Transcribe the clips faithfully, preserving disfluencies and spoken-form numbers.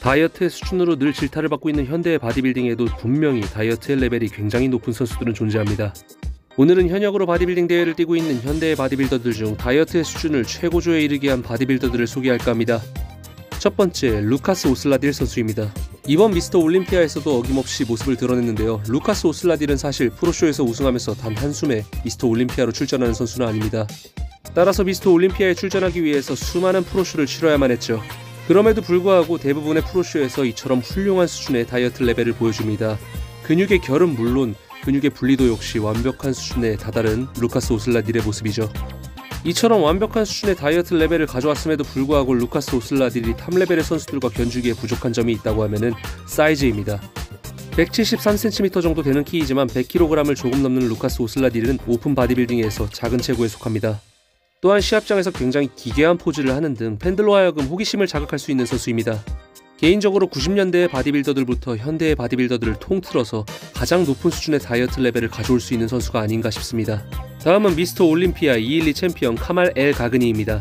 다이어트의 수준으로 늘 질타를 받고 있는 현대의 바디빌딩에도 분명히 다이어트의 레벨이 굉장히 높은 선수들은 존재합니다. 오늘은 현역으로 바디빌딩 대회를 뛰고 있는 현대의 바디빌더들 중 다이어트의 수준을 최고조에 이르게 한 바디빌더들을 소개할까 합니다. 첫 번째, 루카스 오슬라딜 선수입니다. 이번 미스터 올림피아에서도 어김없이 모습을 드러냈는데요. 루카스 오슬라딜은 사실 프로쇼에서 우승하면서 단 한숨에 미스터 올림피아로 출전하는 선수는 아닙니다. 따라서 미스터 올림피아에 출전하기 위해서 수많은 프로쇼를 치러야만 했죠. 그럼에도 불구하고 대부분의 프로쇼에서 이처럼 훌륭한 수준의 다이어트 레벨을 보여줍니다. 근육의 결은 물론 근육의 분리도 역시 완벽한 수준에 다다른 루카스 오슬라딜의 모습이죠. 이처럼 완벽한 수준의 다이어트 레벨을 가져왔음에도 불구하고 루카스 오슬라딜이 탑 레벨의 선수들과 견주기에 부족한 점이 있다고 하면은 사이즈입니다. 백칠십삼 센티미터 정도 되는 키이지만 백 킬로그램을 조금 넘는 루카스 오슬라딜은 오픈 바디빌딩에서 작은 체구에 속합니다. 또한 시합장에서 굉장히 기괴한 포즈를 하는 등 팬들로 하여금 호기심을 자극할 수 있는 선수입니다. 개인적으로 구십 년대의 바디빌더들부터 현대의 바디빌더들을 통틀어서 가장 높은 수준의 다이어트 레벨을 가져올 수 있는 선수가 아닌가 싶습니다. 다음은 미스터 올림피아 이백십이 챔피언 카말 엘 가그니입니다.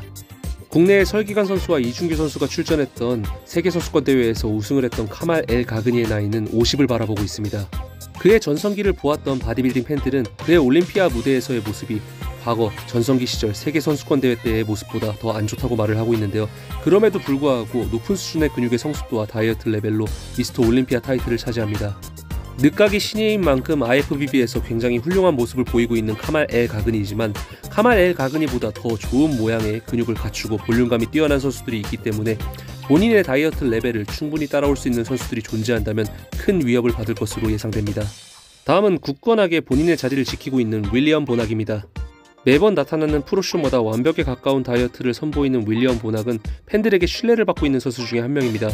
국내의 설기관 선수와 이준규 선수가 출전했던 세계선수권 대회에서 우승을 했던 카말 엘 가그니의 나이는 오십을 바라보고 있습니다. 그의 전성기를 보았던 바디빌딩 팬들은 그의 올림피아 무대에서의 모습이 과거 전성기 시절 세계선수권 대회 때의 모습보다 더 안 좋다고 말을 하고 있는데요. 그럼에도 불구하고 높은 수준의 근육의 성숙도와 다이어트 레벨로 미스터 올림피아 타이틀을 차지합니다. 늦가기 신예인 만큼 아이에프비비에서 굉장히 훌륭한 모습을 보이고 있는 카말 엘 가그니이지만 카말 엘 가그니보다 더 좋은 모양의 근육을 갖추고 볼륨감이 뛰어난 선수들이 있기 때문에 본인의 다이어트 레벨을 충분히 따라올 수 있는 선수들이 존재한다면 큰 위협을 받을 것으로 예상됩니다. 다음은 굳건하게 본인의 자리를 지키고 있는 윌리엄 보낙입니다. 매번 나타나는 프로쇼마다 완벽에 가까운 다이어트를 선보이는 윌리엄 보낙은 팬들에게 신뢰를 받고 있는 선수 중에 한 명입니다.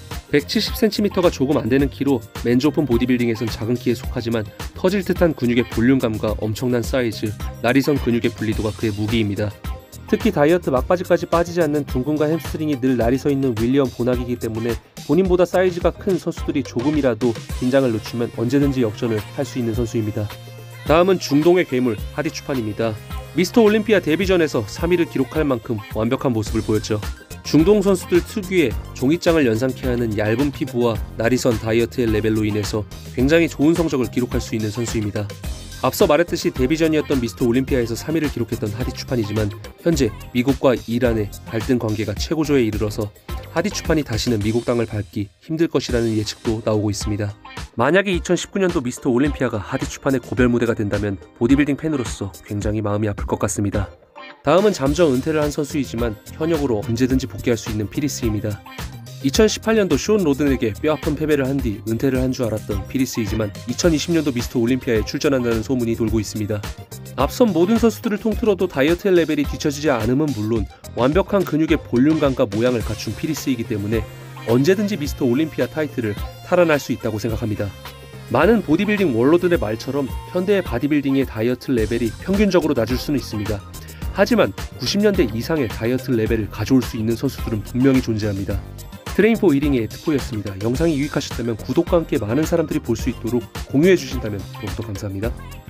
백칠십 센티미터가 조금 안되는 키로 맨즈 오픈 보디빌딩에선 작은 키에 속하지만 터질 듯한 근육의 볼륨감과 엄청난 사이즈, 나리선 근육의 분리도가 그의 무기입니다. 특히 다이어트 막바지까지 빠지지 않는 둥근과 햄스트링이 늘 날이 서 있는 윌리엄 보낙이기 때문에 본인보다 사이즈가 큰 선수들이 조금이라도 긴장을 늦추면 언제든지 역전을 할 수 있는 선수입니다. 다음은 중동의 괴물 하디 추판입니다. 미스터 올림피아 데뷔전에서 삼 위를 기록할 만큼 완벽한 모습을 보였죠. 중동 선수들 특유의 종이장을 연상케 하는 얇은 피부와 나리선 다이어트의 레벨로 인해서 굉장히 좋은 성적을 기록할 수 있는 선수입니다. 앞서 말했듯이 데뷔전이었던 미스터 올림피아에서 삼 위를 기록했던 하디 추판이지만 현재 미국과 이란의 갈등 관계가 최고조에 이르러서 하디 추판이 다시는 미국 땅을 밟기 힘들 것이라는 예측도 나오고 있습니다. 만약에 이천십구 년도 미스터 올림피아가 하디 추판의 고별 무대가 된다면 보디빌딩 팬으로서 굉장히 마음이 아플 것 같습니다. 다음은 잠정 은퇴를 한 선수이지만 현역으로 언제든지 복귀할 수 있는 피리스입니다. 이천십팔 년도 쇼온 로든에게 뼈아픈 패배를 한 뒤 은퇴를 한 줄 알았던 피리스이지만 이천이십 년도 미스터 올림피아에 출전한다는 소문이 돌고 있습니다. 앞선 모든 선수들을 통틀어도 다이어트 레벨이 뒤처지지 않음은 물론 완벽한 근육의 볼륨감과 모양을 갖춘 피리스이기 때문에 언제든지 미스터 올림피아 타이틀을 탈환할 수 있다고 생각합니다. 많은 보디빌딩 월로들의 말처럼 현대의 바디빌딩의 다이어트 레벨이 평균적으로 낮을 수는 있습니다. 하지만 구십 년대 이상의 다이어트 레벨을 가져올 수 있는 선수들은 분명히 존재합니다. 트레인포 이링의 에트포였습니다. 영상이 유익하셨다면 구독과 함께 많은 사람들이 볼 수 있도록 공유해 주신다면 더욱더 감사합니다.